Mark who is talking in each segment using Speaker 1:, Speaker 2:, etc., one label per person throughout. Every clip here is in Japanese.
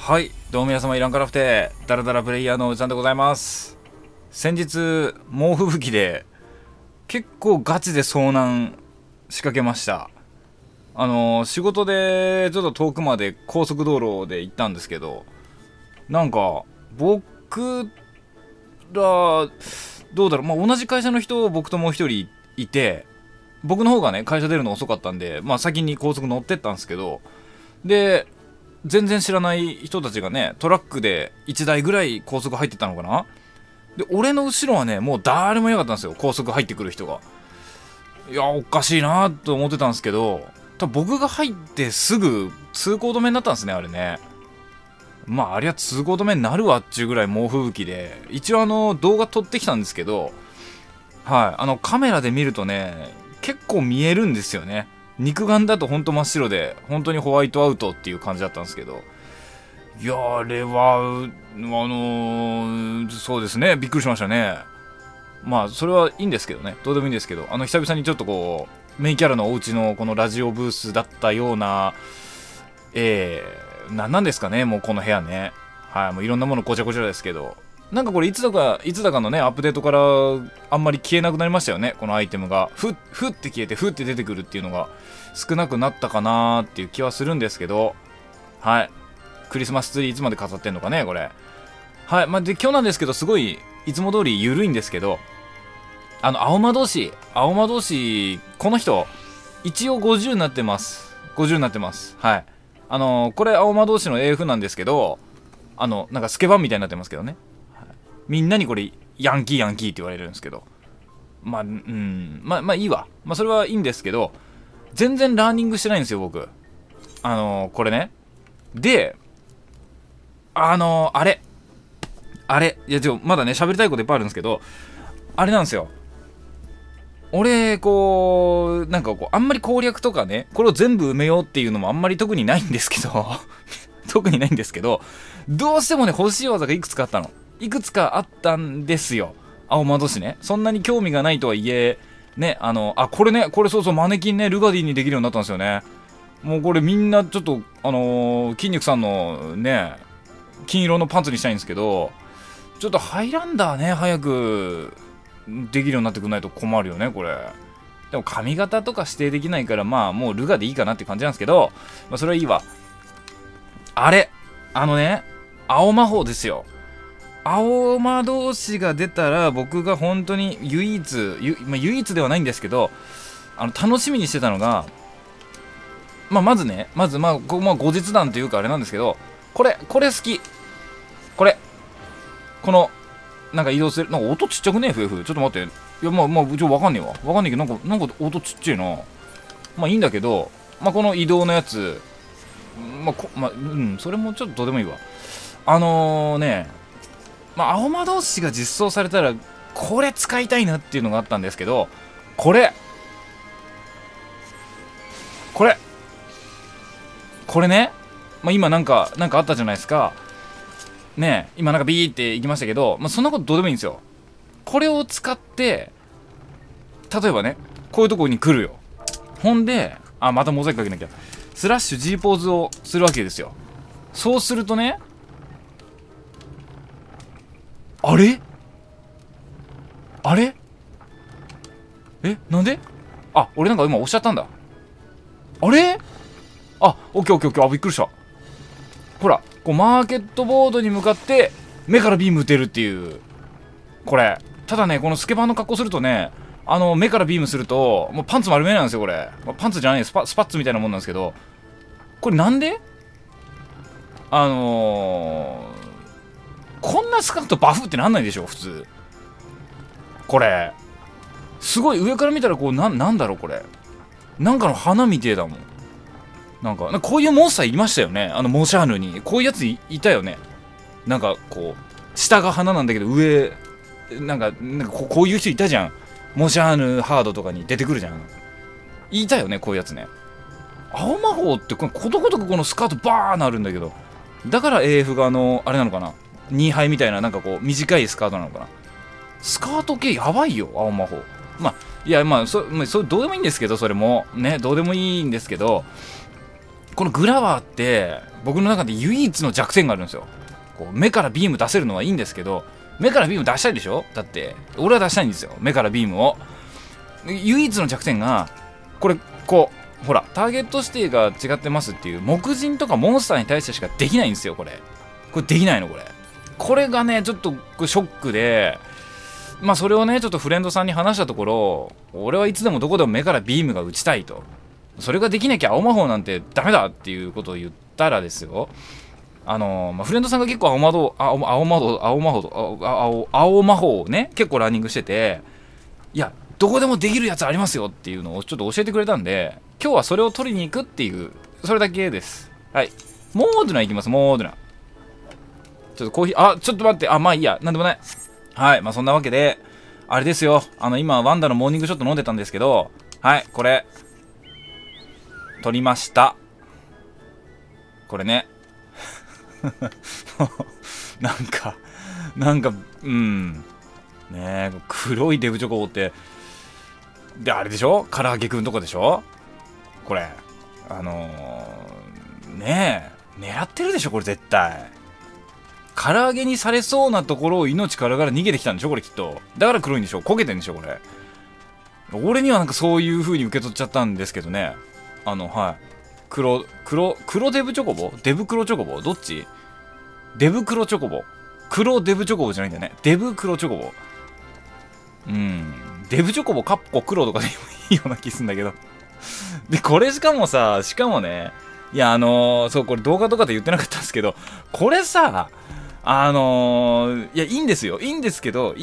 Speaker 1: はい、どうも皆様いらんからふてダラダラプレイヤーのおじさんでございます。先日猛吹雪で結構ガチで遭難仕掛けました。仕事でちょっと遠くまで高速道路で行ったんですけど、なんか僕らどうだろう、同じ会社の人僕ともう一人いて、僕の方がね会社出るの遅かったんで、先に高速乗ってったんですけど、で全然知らない人たちがねトラックで1台ぐらい高速入ってたのかな。で俺の後ろはねもう誰もいなかったんですよ、高速入ってくる人が。いやおかしいなと思ってたんですけど、多分僕が入ってすぐ通行止めになったんですね、あれね。あれは通行止めになるわっちゅうぐらい猛吹雪で、一応動画撮ってきたんですけど、はいカメラで見るとね結構見えるんですよね。肉眼だとほんと真っ白で本当にホワイトアウトっていう感じだったんですけど、いやあれはそうですね、びっくりしましたね。それはいいんですけどね、どうでもいいんですけど、久々にちょっとこうメインキャラのお家のこのラジオブースだったような、なんですかね、もうこの部屋ね、もういろんなものごちゃごちゃですけど、なんかこれいつだかのねアップデートからあんまり消えなくなりましたよね、このアイテムがふって消えてふって出てくるっていうのが少なくなったかなーっていう気はするんですけど、クリスマスツリーいつまで飾ってんのかねこれ。で今日なんですけど、すごいいつも通り緩いんですけど、青魔導士この人一応50になってます。これ青魔導士の AF なんですけど、なんかスケバンみたいになってますけどね、みんなにこれヤンキーって言われるんですけど、いいわ、それはいいんですけど、全然ラーニングしてないんですよ僕。これね。であれいやまだね喋りたいこといっぱいあるんですけど、あれなんですよ、俺なんかあんまり攻略とかねこれを全部埋めようっていうのもあんまり特にないんですけどどうしてもね欲しい技がいくつかあったんですよ、青魔導士ね。そんなに興味がないとはいえね、これそうマネキンねルガディにできるようになったんですよね。もうこれみんなちょっと筋肉さんのね金色のパンツにしたいんですけど、ちょっとハイランダーね早くできるようになってくんないと困るよねこれ。でも髪型とか指定できないからもうルガでいいかなって感じなんですけど、それはいいわ。青魔法ですよ。青魔導士が出たら僕が本当に唯一ではないんですけど、楽しみにしてたのが、まず後日談というかあれなんですけど、これ好き。このなんか移動する、なんか音ちっちゃくねえ FF。 ちょっと待って、いやわかんねえけど、なんか音ちっちゃいな。いいんだけど、この移動のやつ、それもちょっとどうでもいいわ。青魔導士が実装されたらこれ使いたいなっていうのがあったんですけど、これね、今なんかあったじゃないですかね。今なんかビーっていきましたけど、そんなことどうでもいいんですよ。これを使って例えばねこういうところに来るよ。ほんでまたモザイクかけなきゃ、スラッシュ G ポーズをするわけですよ。そうするとね、あれなんで俺なんか今押しちゃったんだ。オッケー、びっくりした。ほらマーケットボードに向かって目からビーム打てるっていう。これただねこのスケバンの格好するとね、目からビームするともうパンツ丸めなんですよこれ。パンツじゃないスパッツみたいなもんなんですけど、これなんでこんなスカートバフってなんないでしょ普通。これすごい上から見たらなんだろう、これなんかの花みてえだもん。なんかこういうモンスターいましたよね、モシャーヌにこういうやつ いたよね。なんか下が花なんだけど上なんかこういう人いたじゃん。モシャーヌハードとかに出てくるじゃん。いたよねこういうやつね。青魔法ってことごとくこのスカートバーなるんだけど、だから AF があれなのかな、ニーハイみたいななんか短いスカートなのかな。スカート系やばいよ青魔法。それどうでもいいんですけど、それもねどうでもいいんですけど、 このグラワーって僕の中で唯一の弱点があるんですよ。こう目からビーム出せるのはいいんですけど、目からビーム出したいでしょ。だって俺は出したいんですよ、目からビームを。唯一の弱点がこれ、こうほらターゲット指定が違ってますっていう木人とかモンスターに対してしかできないんですよ。これできないの。これがねちょっとショックで、まあそれをねちょっとフレンドさんに話したところ、俺はいつでもどこでも目からビームが打ちたいと、それができなきゃ青魔法なんてダメだっていうことを言ったらですよ、まあ、フレンドさんが結構青魔法をね結構ランニングしてて、いやどこでもできるやつありますよっていうのをちょっと教えてくれたんで、今日はそれを取りに行くっていう、それだけです。はい、モードナいきます。モードナちょっとコーヒー、ちょっと待って、まあいいや、なんでもない。はい、まあそんなわけであれですよ、今ワンダのモーニングショット飲んでたんですけど、はい、これ取りました。これねなんかねえ、黒いデブチョコってであれでしょ、唐揚げくんとかでしょこれ。ねえ狙ってるでしょこれ絶対。唐揚げにされそうなところを命からがら逃げてきたんでしょこれきっと。だから黒いんでしょ、焦げてんでしょこれ。俺にはなんかそういう風に受け取っちゃったんですけどね。はい、黒デブチョコボ、デブ黒チョコボ、どっち？デブ黒チョコボ、黒デブチョコボじゃないんだよね。デブ黒チョコボ。デブチョコボカッコ黒とかでもいいような気すんだけどでこれしかもね、いやそうこれ動画とかで言ってなかったんですけど、これさいやいいんですよ、いいんですけど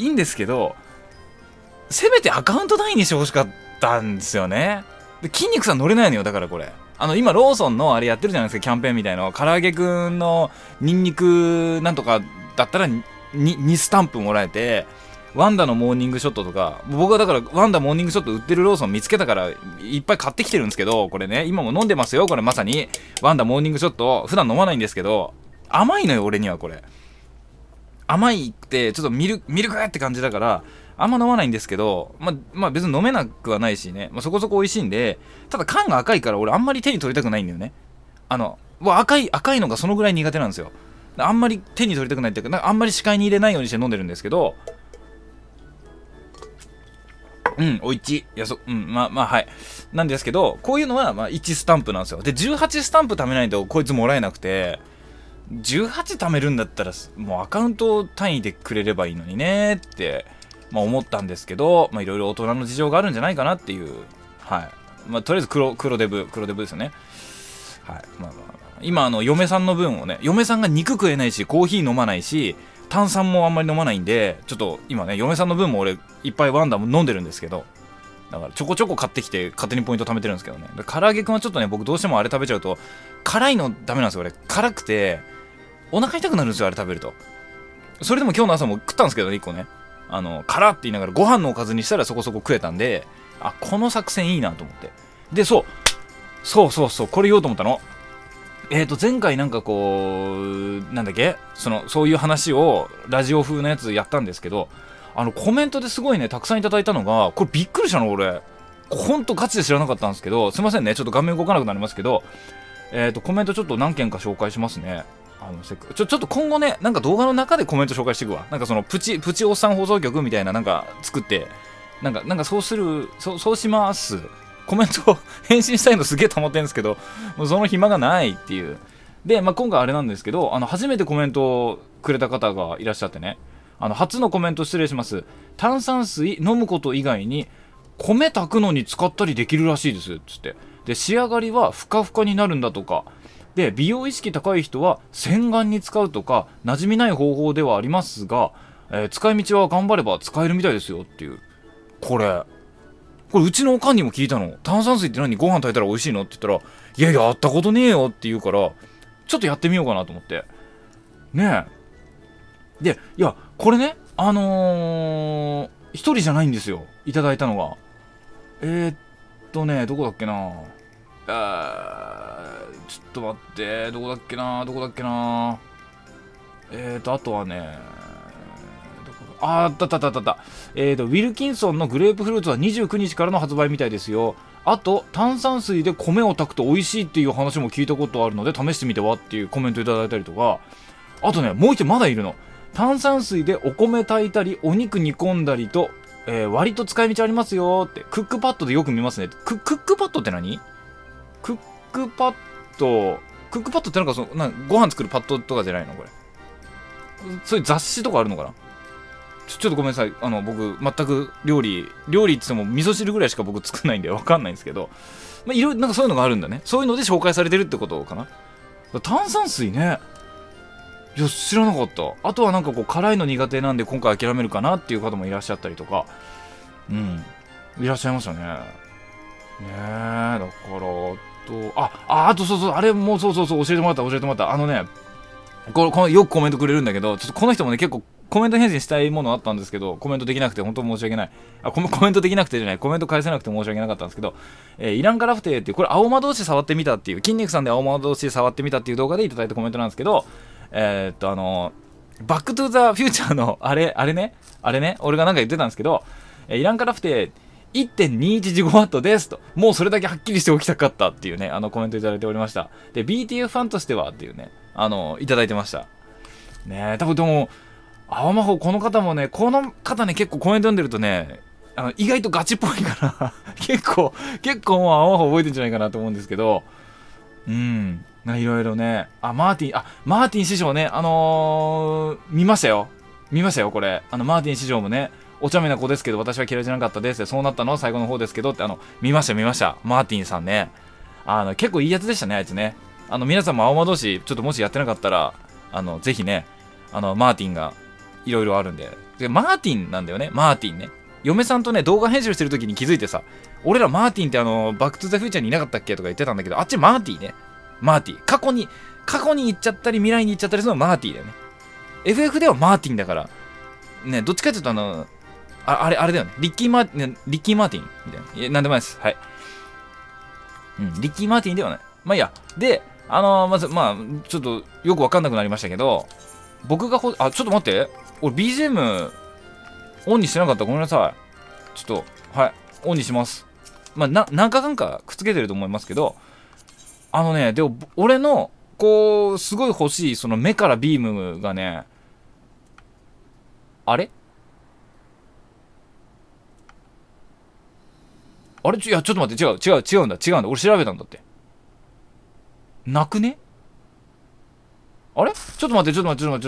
Speaker 1: せめてアカウント単位にしてほしかったんですよね。で筋肉さん乗れないのよ。だからこれ今ローソンのあれやってるじゃないですか、キャンペーンみたいなの。唐揚げくんのニンニクなんとかだったら 2スタンプもらえて、ワンダのモーニングショットとか、僕はだからワンダモーニングショット売ってるローソン見つけたからいっぱい買ってきてるんですけど、これね今も飲んでますよ。これまさにワンダモーニングショット、普段飲まないんですけど甘いのよ俺には。これ甘いってちょっとミルクって感じだからあんま飲まないんですけど、まあ別に飲めなくはないしね、そこそこ美味しいんで、ただ缶が赤いから俺あんまり手に取りたくないんだよね。赤いのがそのぐらい苦手なんですよ。あんまり手に取りたくないっていうか、あんまり視界に入れないようにして飲んでるんですけど、おいちい。いや、まあ、はい。なんですけど、こういうのは、1スタンプなんですよ。で、18スタンプ貯めないと、こいつもらえなくて、18貯めるんだったら、もうアカウント単位でくれればいいのにねって、思ったんですけど、いろいろ大人の事情があるんじゃないかなっていう。はい。とりあえず黒デブですよね。はい。今、嫁さんの分をね、嫁さんが肉食えないし、コーヒー飲まないし、炭酸もあんまり飲まないんで、ちょっと今ね嫁さんの分も俺いっぱいワンダも飲んでるんですけど、だからちょこちょこ買ってきて勝手にポイント貯めてるんですけどね。唐揚げくんはちょっとね、僕どうしてもあれ食べちゃうと辛いのダメなんですよ。俺辛くてお腹痛くなるんですよ、あれ食べると。それでも今日の朝も食ったんですけどね、1個ね、辛って言いながらご飯のおかずにしたらそこそこ食えたんで、この作戦いいなと思って。でそうこれ言おうと思ったの。前回なんかこうなんだっけ、そういう話をラジオ風のやつやったんですけど、コメントですごいねたくさんいただいたのが、これびっくりしたの。俺ほんとガチで知らなかったんですけど、すいませんね、ちょっと画面動かなくなりますけど、コメントちょっと何件か紹介しますね。ちょっと今後ね、なんか動画の中でコメント紹介していくわ。なんかプチおっさん放送局みたいななんか作って、なんかそうします。コメント返信したいのすげえ溜まってるんですけど、もうその暇がないっていう。で、今回あれなんですけど、初めてコメントをくれた方がいらっしゃってね、初のコメント失礼します。炭酸水飲むこと以外に米炊くのに使ったりできるらしいですつって。で、仕上がりはふかふかになるんだとか。で、美容意識高い人は洗顔に使うとか、馴染みない方法ではありますが、使い道は頑張れば使えるみたいですよっていう。これうちのおかんにも聞いたの。炭酸水って何、ご飯炊いたら美味しいのって言ったら、いややったことねえよって言うから、ちょっとやってみようかなと思ってねえ。で、いやこれね、一人じゃないんですよ、いただいたのが。どこだっけな、ちょっと待って、どこだっけな、あとはね、 あったあったあったあった。ウィルキンソンのグレープフルーツは29日からの発売みたいですよ。あと、炭酸水で米を炊くと美味しいっていう話も聞いたことあるので、試してみてはっていうコメントいただいたりとか、あとね、もう一人まだいるの。炭酸水でお米炊いたり、お肉煮込んだりと、割と使い道ありますよって。クックパッドでよく見ますね。クックパッドって何？クックパッドってなんかご飯作るパッドとかじゃないのこれ。そういう雑誌とかあるのかな？ちょっとごめんなさい。僕、全く料理って言っても味噌汁ぐらいしか僕作んないんでわかんないんですけど、まあ、いろいろなんかそういうのがあるんだね。そういうので紹介されてるってことかな。炭酸水ね。いや、知らなかった。あとはなんかこう、辛いの苦手なんで今回諦めるかなっていう方もいらっしゃったりとか、うん。いらっしゃいましたね。ねえ、だから、あとそうそう、あれもそう、教えてもらった。このよくコメントくれるんだけど、ちょっとこの人もね、結構コメント返信したいものあったんですけど、コメントできなくて本当申し訳ない。コメントできなくてじゃない、コメント返せなくて申し訳なかったんですけど、イランカラフテーっていう、これ青魔導士触ってみたっていう、筋肉さんで青魔導士触ってみたっていう動画でいただいたコメントなんですけど、バックトゥーザフューチャーのあれね、俺がなんか言ってたんですけど、イランカラフテー、1.2115W ですと。もうそれだけはっきりしておきたかったっていうね、コメントいただいておりました。で、BTF ファンとしてはっていうね、いただいてました。ねえ、多分でも、青魔法、この方ね、結構コメント読んでるとね、意外とガチっぽいから結構もう青魔法覚えてんじゃないかなと思うんですけど、いろいろね、マーティン師匠ね、見ましたよ、これ。マーティン師匠もね、お茶目な子ですけど、私は嫌いじゃなかったです。そうなったのは最後の方ですけどって、見ました。マーティンさんね。結構いいやつでしたね、あいつね。皆さんも青魔同士、ちょっともしやってなかったら、ぜひね、マーティンが、いろいろあるんで。で、マーティンなんだよね、マーティンね。嫁さんとね、動画編集してる時に気づいてさ、俺らマーティンってバックトゥザフューチャーにいなかったっけとか言ってたんだけど、あっちマーティね。マーティ。過去に行っちゃったり、未来に行っちゃったりするのはマーティだよね。FF ではマーティンだから、ね、どっちかっていうとあれだよね。リッキー・マーティンみたいな。なんでもないです。はい。リッキー・マーティンではない。まあいいや。で、まず、ちょっとよくわかんなくなりましたけど、僕がちょっと待って。俺 BGM オンにしてなかった。ごめんなさい。ちょっと、はい。オンにします。何回かくっつけてると思いますけど、でも、俺の、すごい欲しい、その目からビームがね、あれいや、ちょっと待って、違うんだ。俺調べたんだって。なくね？あれちょっと待って。違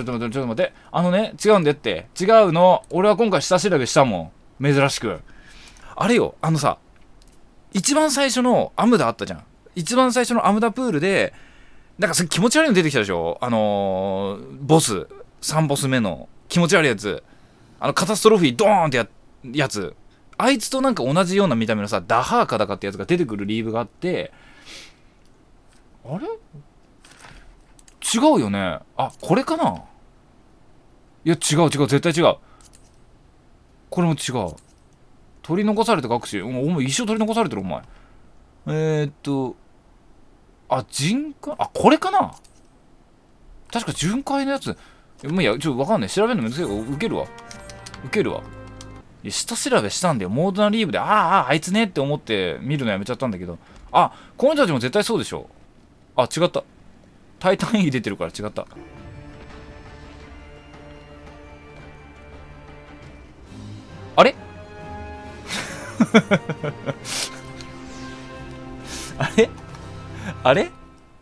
Speaker 1: うんでって。違うの。俺は今回下調べしたもん。珍しく。あれよ、一番最初のアムダあったじゃん。一番最初のアムダプールで、なんか気持ち悪いの出てきたでしょ？ボス。3ボス目の気持ち悪いやつ。カタストロフィードーンってやつ。あいつとなんか同じような見た目のさ、ダハーカだかってやつが出てくるリーブがあって、あれ違うよね。これかないや、違う、絶対違う。これも違う。取り残された学士。お前一生取り残されてる、お前。人海これかな確か巡回のやつ。いや、わかんない。調べるのめんどくさいから受けるわ。下調べしたんだよ。モードナリーブで、あいつねって思って見るのやめちゃったんだけど。この人たちも絶対そうでしょ。違った。タイタン E 出てるから違った。あれあれ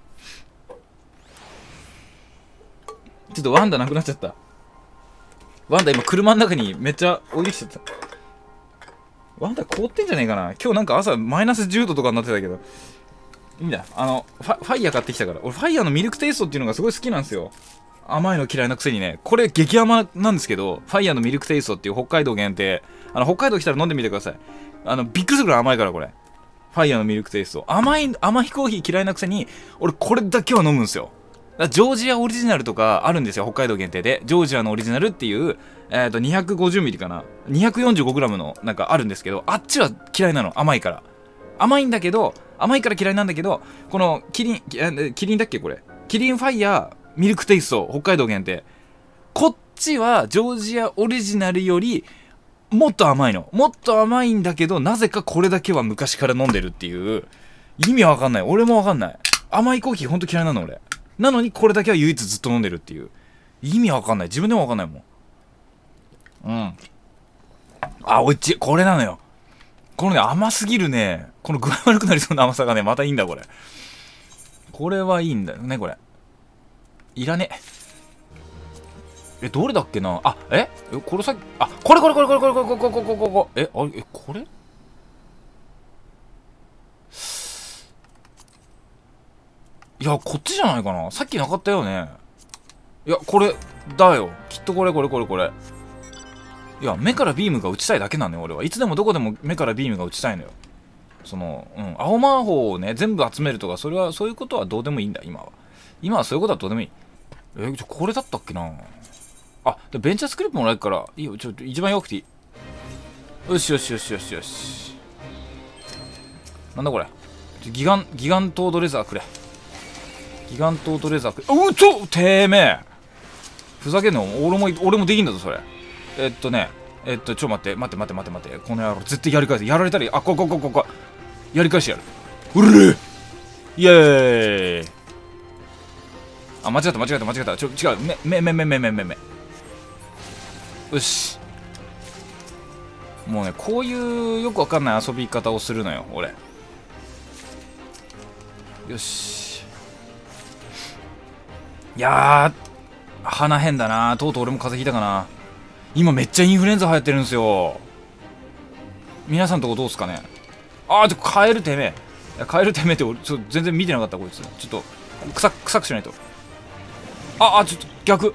Speaker 1: ちょっとワンダなくなっちゃった。ワンダ今車の中にめっちゃ置いてきちゃった。ワンダ凍ってんじゃねえかな。今日なんか朝マイナス10度とかになってたけど。いいんだ。ファイヤー買ってきたから。俺ファイヤーのミルクテイストっていうのがすごい好きなんですよ。甘いの嫌いなくせにね。これ激甘なんですけど、ファイヤーのミルクテイストっていう北海道限定。北海道来たら飲んでみてください。びっくりするぐらい甘いからこれ。ファイヤーのミルクテイスト。甘いコーヒー嫌いなくせに、俺これだけは飲むんですよ。ジョージアオリジナルとかあるんですよ、北海道限定で。ジョージアのオリジナルっていう、250ミリかな。245グラムのなんかあるんですけど、あっちは嫌いなの。甘いから。甘いから嫌いなんだけど、このキリンだっけこれ。キリンファイヤーミルクテイスト、北海道限定。こっちはジョージアオリジナルよりもっと甘いの。もっと甘いんだけど、なぜかこれだけは昔から飲んでるっていう。意味わかんない。俺もわかんない。甘いコーヒーほんと嫌いなの俺。なのにこれだけは唯一ずっと飲んでるっていう。意味わかんない。自分でもわかんないもん。うん。あ、おいちい。これなのよ。このね、甘すぎるね。この具合悪くなりそうな甘さがね、またいいんだ、これ。これはいいんだよね、これ。いらねえ。どれだっけなあ、これさっき、あ、これこれこれこれこれこれこれこれこれこれこれいや、こっちじゃないかな。さっきなかったよね。いや、これだよ。きっとこれこれこれこれ。いや、目からビームが打ちたいだけなのよ、俺は。いつでもどこでも目からビームが打ちたいのよ。青魔法をね、全部集めるとか、そういうことはどうでもいいんだ、今は。今はそういうことはどうでもいい。これだったっけなあ、ベンチャースクリップもらえるから、いいよ、一番弱くていい。よしよしよしよしよし。なんだこれ。ギガントードレザーくれ。ギガントードレザーくれ。てめえふざけんの俺もできんだぞ、それ。ちょ待って。この野郎、絶対やり返せ。やられたら、こ。やり返してやる。うるイエーイ。あ、間違った。違う。違う。目。よし。もうね、こういうよくわかんない遊び方をするのよ、俺。よし。いやー、鼻変だな。とうとう俺も風邪ひいたかな。今めっちゃインフルエンザ流行ってるんですよ。皆さんとこどうすかね。カエルてめえ。カエルてめえって俺全然見てなかった、こいつ。ちょっと臭くしないと。ちょっと逆。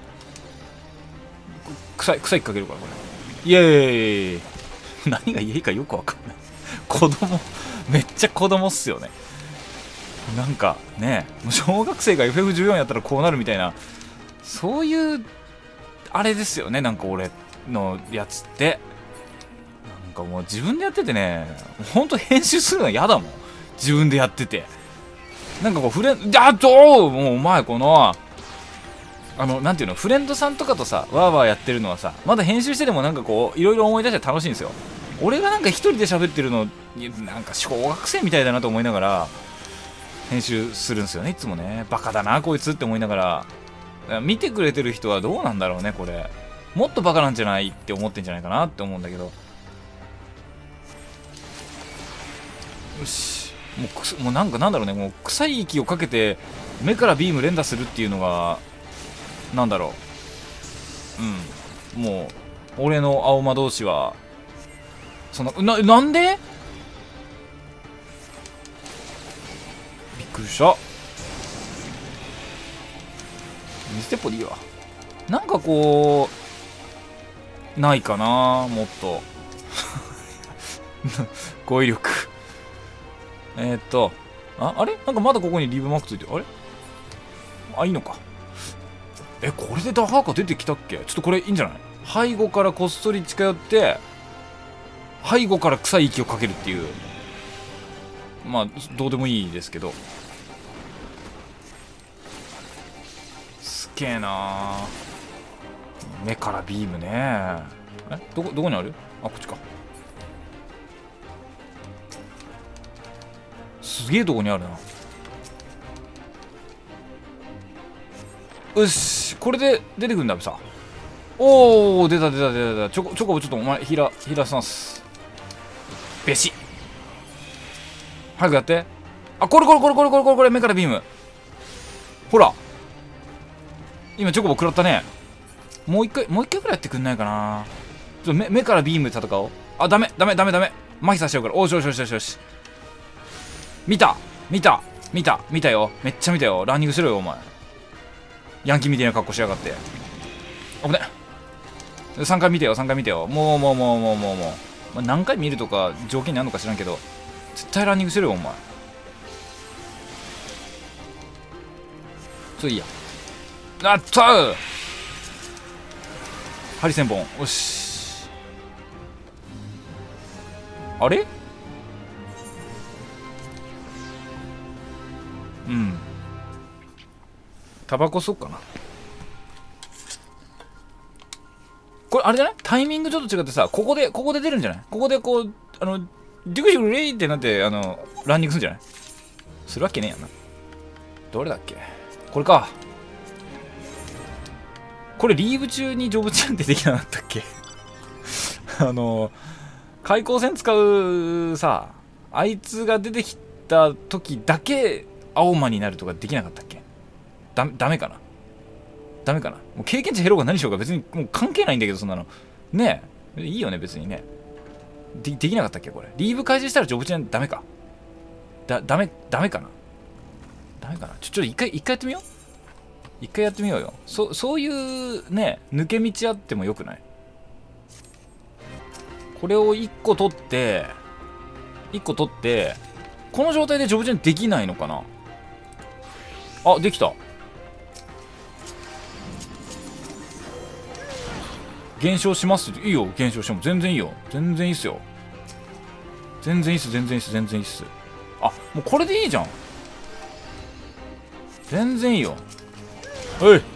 Speaker 1: 臭いかけるからこれ。イエーイ。何がいいかよくわかんない。子供めっちゃ子供っすよね。なんかね、小学生が FF14 やったらこうなるみたいな、そういうあれですよね。なんか俺のやつってなんかもう自分でやっててね、ほんと編集するのは嫌だもん。自分でやっててなんかこうもうお前このなんていうの、フレンドさんとかとさワーワーやってるのはさ、まだ編集してでもなんかこういろいろ思い出して楽しいんですよ。俺がなんか一人で喋ってるのなんか小学生みたいだなと思いながら編集するんですよね、いつもね。バカだなこいつって思いながら。見てくれてる人はどうなんだろうね、これ。もっとバカなんじゃないって思ってんじゃないかなって思うんだけど。よし。もうなんだろうね、もう臭い息をかけて目からビーム連打するっていうのがなんだろう。もう俺の青魔同士はなんでびっくりした。水鉄砲でいいわ。なんかこうないかな、もっと語彙力。あれなんかまだここにリブマークついてる。あれいいのか。これでダハーカ出てきたっけ。ちょっとこれいいんじゃない。背後からこっそり近寄って背後から臭い息をかけるっていう。まあどうでもいいですけど、すげえな。目からビームね。どこにある。こっちか。すげえとこにあるな。よし、これで出てくるんだべさ。おお、出た。チョコボちょっとお前ヒラさんす。べし。早くやって。これ目からビーム。ほら。今チョコボ食らったね。もう一回くらいやってくんないかな。ちょっと目からビームで戦おう。ダメ。麻痺させちゃうから。よし。見たよ。めっちゃ見たよ。ランニングしろよお前。ヤンキーみたいな格好しやがって。危ね。3回見てよ。もう何回見るとか条件にあるのか知らんけど、絶対ランニングしろよお前。いいや。針1000本。よし。あれ。タバコ吸おっかな。 これあれじゃない？タイミングちょっと違ってさ、ここで出るんじゃない？ここでこう、デュクシュクレイってなって、ランニングするんじゃない？するわけねえやんな。どれだっけ？これか。これリーブ中にジョブチャンってできなかったっけ？開口戦使うさ、あいつが出てきた時だけ青魔になるとかできなかったっけ？ダメかな？ダメかな？もう経験値減ろうが何しようが別にもう関係ないんだけど、そんなの。ねえ。いいよね、別にね。できなかったっけこれ。リーブ開始したらジョブチャンダメか。ダメかな？ダメかな？ちょっと一回やってみよう。一回やってみようよ。そういうね、抜け道あってもよくない？これを1個取って、この状態でジョブチェンできないのかな？あ、できた。減少しますって。いいよ、減少しても。全然いいよ。全然いいっすよ。全然いいっす。あ、もうこれでいいじゃん。全然いいよ。おい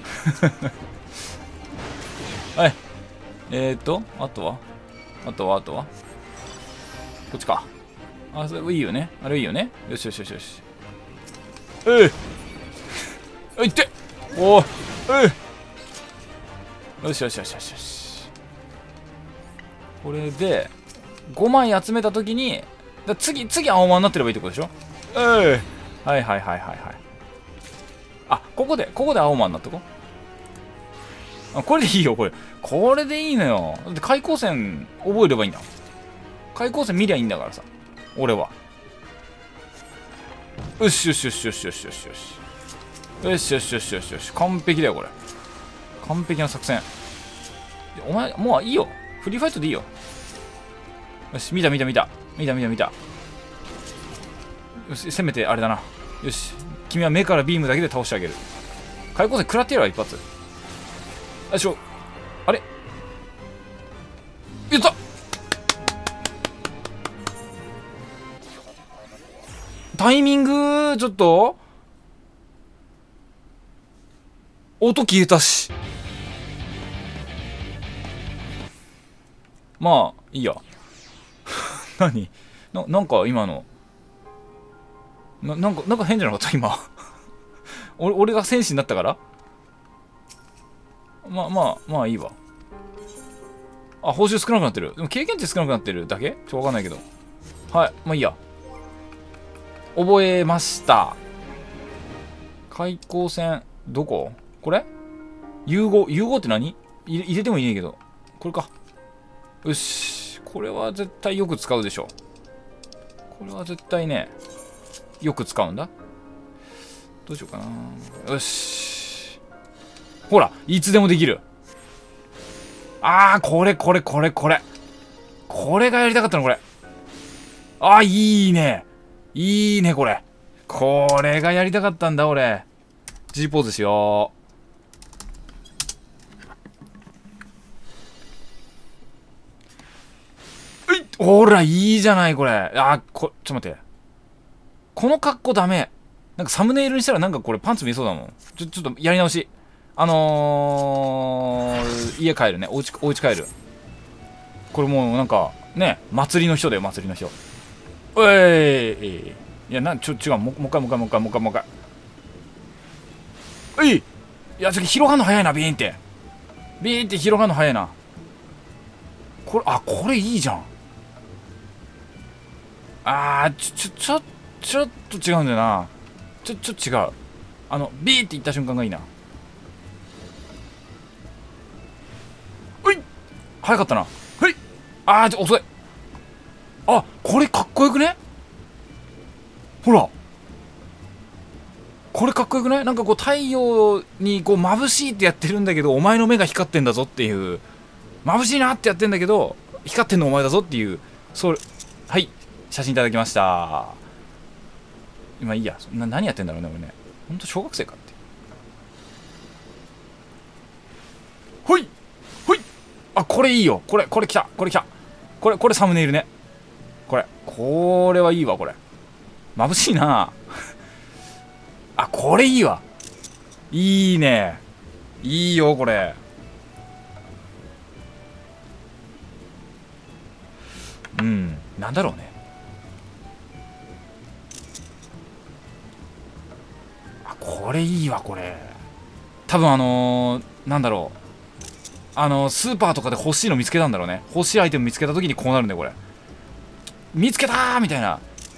Speaker 1: はい。あとはこっちか。あ、それいいよね。あれいいよね。よし。いっておいよし。これで、5枚集めたときに、次青魔になってればいいってことでしょ？はい。あ、ここで青魔になっとこう。あ、これでいいよ、これでいいのよ。だって開口戦覚えればいいんだ。開口戦見りゃいいんだからさ。俺は。よし。完璧だよ、これ。完璧な作戦。お前、もういいよ。フリーファイトでいいよ。よし、見た。よし、せめてあれだな。よし、君は目からビームだけで倒してあげる。開口戦食らってやるわ、一発。よいしょ。あれやった！タイミング、ちょっと音消えたし。まあ、いいや。何なんか今の。なんか変じゃなかった今。俺が戦士になったからまあいいわ。あ、報酬少なくなってる。でも経験値少なくなってるだけ？わかんないけど。はい、まあいいや。覚えました。開口戦、どこ？これ？融合って何？入れてもいいねんけど。これか。よし。これは絶対よく使うでしょ。これは絶対ね、よく使うんだ。どうしようかな。よし。ほら、いつでもできる。あー、これ。これがやりたかったの、これ。あー、いいね、これ。これがやりたかったんだ、俺。G ポーズしよう。ほら、いいじゃない、これ。あー、ちょっと待って。この格好ダメ。なんかサムネイルにしたらなんかこれパンツ見えそうだもん。ちょっとやり直し。家帰るね。おうち帰る。これもうなんか、ね、祭りの人だよ、祭りの人。おい。いや、違う。もう一回。いや、広がんの早いな、ビーンって。広がんの早いな。これいいじゃん。ちょっと違うんだよな。ちょっと違う。ビーって言った瞬間がいいな。早かったな。遅い。あ、これかっこよくね？ほら。これかっこよくない？なんかこう太陽にこう眩しいってやってるんだけど、お前の目が光ってんだぞっていう。眩しいなってやってんだけど、光ってんのお前だぞっていう。はい。写真いただきました。今いいや。何やってんだろうね、俺ね。ほんと小学生かって。ほい。あ、これいいよ。これ来た。これサムネイルね。これはいいわ、これ。眩しいな。あ、これいいわ。いいね。いいよ、これ。 うん、なんだろうね。あ、これいいわ、これ。多分なんだろう。スーパーとかで欲しいの見つけたんだろうね。欲しいアイテム見つけた時にこうなるんだよ、これ。見つけたーみたいな。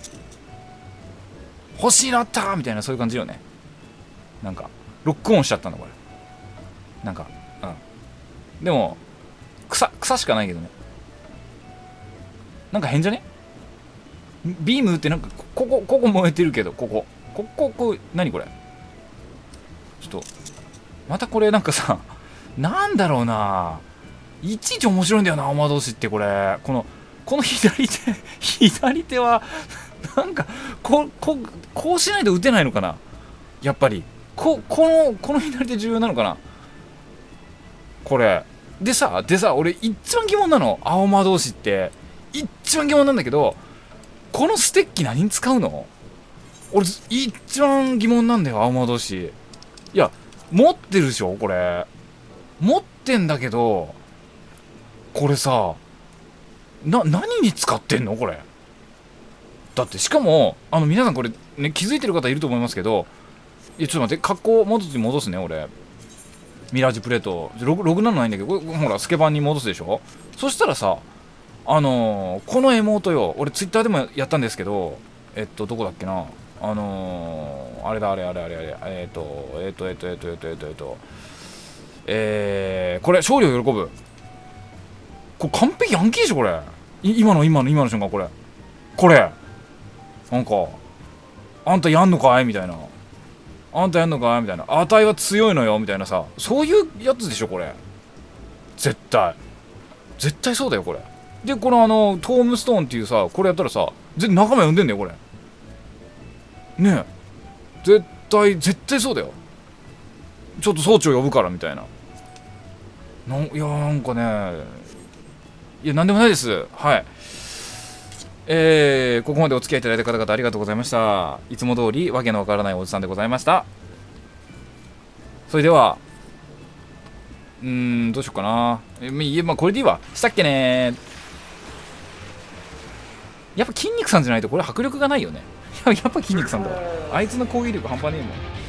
Speaker 1: 欲しいのあったーみたいな、そういう感じよね。なんか、ロックオンしちゃったんだ、これ。なんか、うん。でも、草しかないけどね。なんか変じゃね？ビームってなんか、ここ燃えてるけど、ここ、何これ？ちょっと、またこれなんかさ、なんだろうな、いちいち面白いんだよな、青魔同士って。これこの左手はなんかこうしないと打てないのかな、やっぱり。この左手重要なのかな、これでさ。俺一番疑問なの、青魔同士って一番疑問なんだけど、このステッキ何に使うの？俺一番疑問なんだよ、青魔同士。いや、持ってるでしょ、これ。持ってんだけど、これさ、何に使ってんのこれ。だってしかも、皆さんこれね、気づいてる方いると思いますけど、いや、ちょっと待って、格好戻すね、俺。ミラージュプレート、6なのないんだけど、これほら、スケバンに戻すでしょ。そしたらさ、このエモートよ、俺ツイッターでもやったんですけど、どこだっけな、あれだ、これ、勝利を喜ぶ。これ完璧ヤンキーでしょ、これ。今の瞬間、これ。なんか、あんたやんのかいみたいな。あんたやんのかいみたいな。あたいは強いのよみたいなさ。そういうやつでしょ、これ。絶対そうだよ、これ。で、このトームストーンっていうさ、これやったらさ、仲間呼んでんだよ、これ。ねえ。絶対そうだよ。ちょっと装置を呼ぶから、みたいな。いや、なんかね。いや、なんでもないです。はい。ここまでお付き合いいただいた方々ありがとうございました。いつも通りわけのわからないおじさんでございました。それでは、どうしようかな。まあ、これでいいわ。したっけね。やっぱ筋肉さんじゃないとこれ迫力がないよね。やっぱ筋肉さんだわ。あいつの攻撃力半端ねえもん。